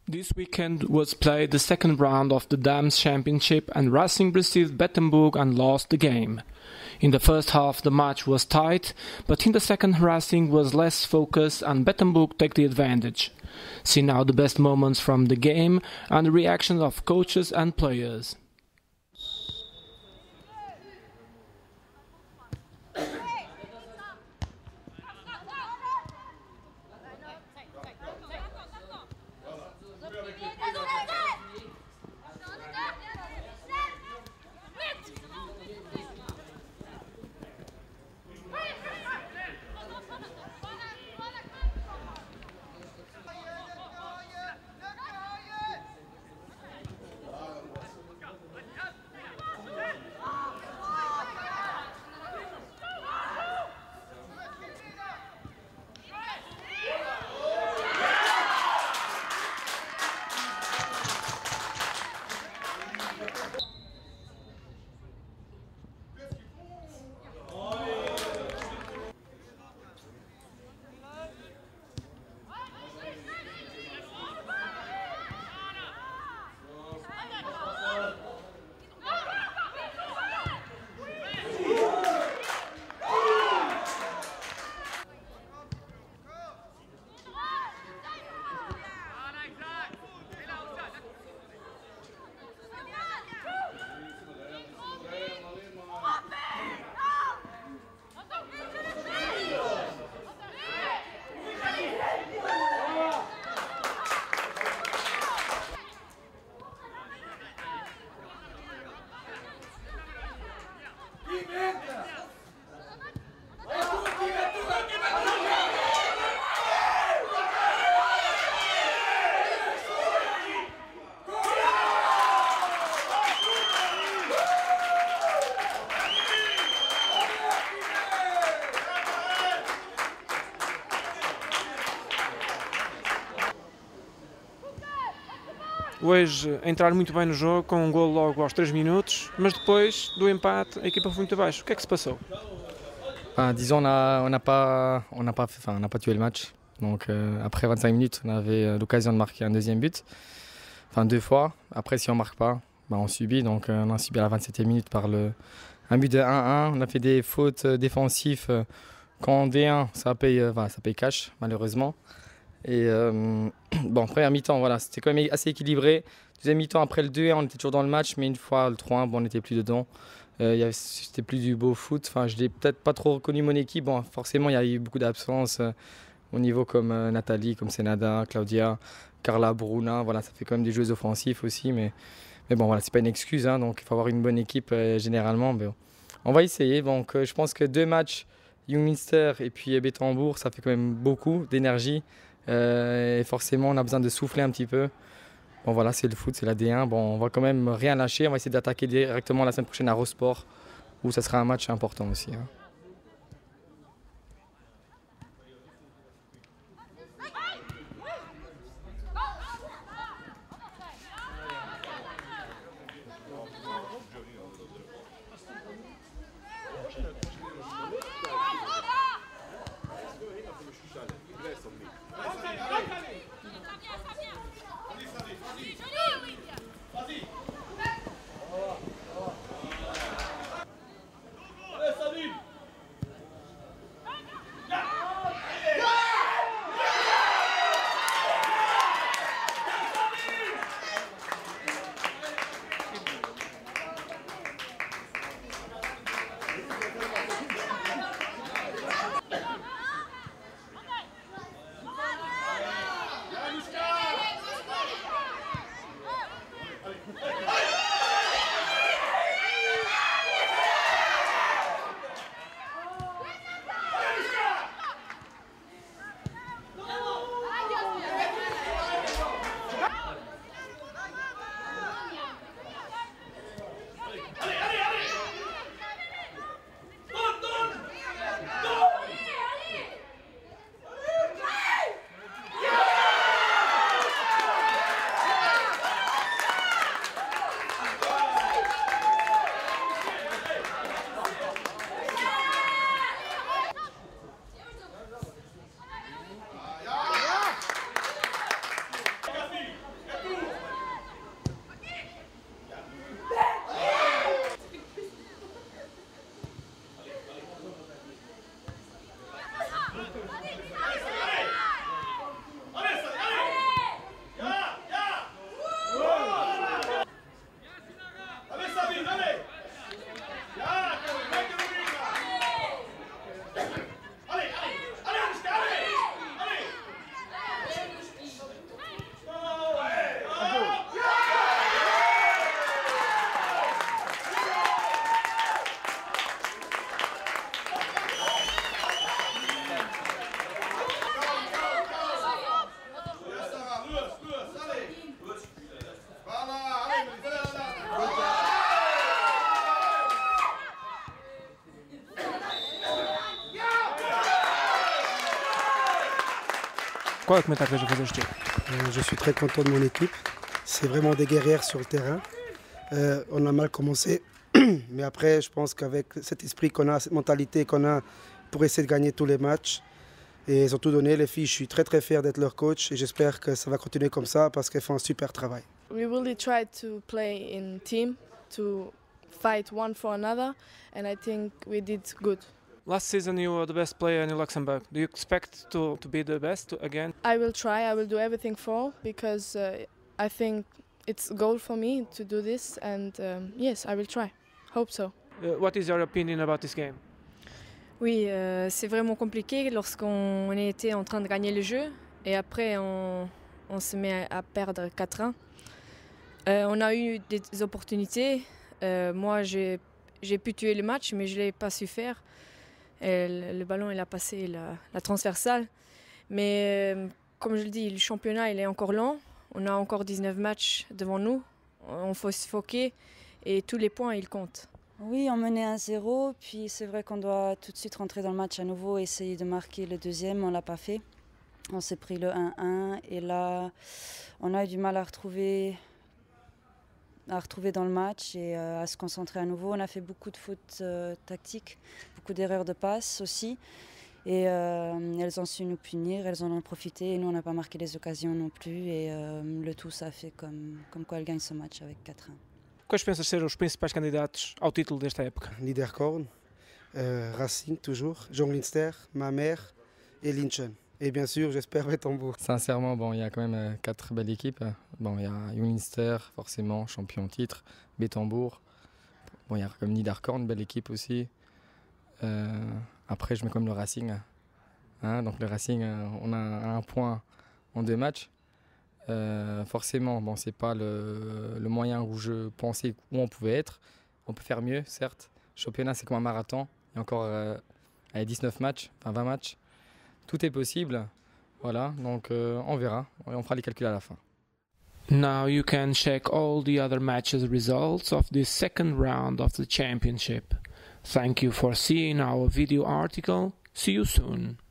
This weekend was played the second round of the Dames Championship and Racing received Bettembourg and lost the game. In the first half the match was tight, but in the second Racing was less focused and Bettembourg took the advantage. See now the best moments from the game and the reactions of coaches and players. Hoje entrar muito bem no jogo, com um golo logo aos 3 minutos, mas depois do empate a equipa foi muito abaixo. O que é que se passou? Disons, on n'a pas tué le match. Donc après 25 minutes, on avait l'occasion de marquer un deuxième but, enfin 2 fois. Après, si on ne marque pas, on subit. Donc on a subi à la 27e minute par un but de 1-1. On a fait des fautes défensives. Quand on D1, ça paye cash, malheureusement. Et première mi-temps, voilà, c'était quand même assez équilibré. Deuxième mi-temps, après le 2-1, on était toujours dans le match, mais une fois le 3-1, on n'était plus dedans. C'était plus du beau foot. Enfin, je n'ai peut-être pas trop reconnu mon équipe. Bon, forcément, il y a eu beaucoup d'absences au niveau comme Nathalie, comme Senada, Claudia, Carla, Bruna. Voilà, ça fait quand même des joueuses offensives aussi. Mais bon, voilà, c'est pas une excuse. Hein, donc, il faut avoir une bonne équipe généralement. Mais bon, on va essayer. Donc, je pense que 2 matchs, Youngminster et puis Bettembourg, ça fait quand même beaucoup d'énergie. Et forcément, on a besoin de souffler un petit peu. Bon, voilà, c'est le foot, c'est la D1. Bon, on va quand même rien lâcher. On va essayer d'attaquer directement la semaine prochaine à Rosport, où ça sera un match important aussi. Hein. Qual é o comentário que vais fazer este jogo? Je suis très content de mon équipe. C'est vraiment des guerrières sur le terrain. On a mal commencé, mais après, je pense qu'avec cet esprit qu'on a, cette mentalité qu'on a pour essayer de gagner tous les matchs, et ils ont tout donné, les filles, je suis très très fier d'être leur coach et j'espère que ça va continuer comme ça parce qu'elles font un super travail. We really tried to play in team, to fight one for another, and I think we did good. Last season you were the best player in Luxembourg. Do you expect to be the best again? I will try, I will do everything for, because I think it's a goal for me to do this, and yes, I will try. Hope so. What is your opinion about this game? Oui, c'est vraiment compliqué lorsqu'on était en train de gagner le jeu et après on se met à perdre 4-1. On a eu des opportunités. Moi, j'ai pu tuer le match, mais je ne l'ai pas su faire. Le ballon, il a passé la transversale. Mais comme je le dis, le championnat, il est encore long. On a encore 19 matchs devant nous. On faut se foquer et tous les points, ils comptent. Oui, on menait 1-0, puis c'est vrai qu'on doit tout de suite rentrer dans le match à nouveau, essayer de marquer le deuxième, on ne l'a pas fait. On s'est pris le 1-1 et là, on a eu du mal à retrouver dans le match et à se concentrer à nouveau. On a fait beaucoup de fautes tactiques, beaucoup d'erreurs de passe aussi. Et elles ont su nous punir, elles en ont profité et nous on n'a pas marqué les occasions non plus. Et le tout, ça a fait comme quoi elles gagnent ce match avec 4-1. Quais pensas ser os principais candidatos ao título desta época? Liederkorn, Racing toujours, Jong-Leinster, Mamers et Linchen. Et bien sûr, j'espère Bettembourg. Sincèrement, bon, il y a quand même 4 belles équipes. Bon, il y a Jong-Leinster, forcément, champion en titre, Bettembourg. Bon, il y a comme Liederkorn, belle équipe aussi. Après, je mets comme le Racing. Donc le Racing, on a un point en 2 matchs. Forcément, bon, c'est pas le moyen où je pensais où on pouvait être. On peut faire mieux, certes. Le championnat, c'est comme un marathon. Il y a encore 19 matchs, enfin 20 matchs. Tout est possible. Voilà, donc on verra. On fera les calculs à la fin. Now you can check all the other matches results of the second round of the championship. Thank you for seeing our video article. See you soon.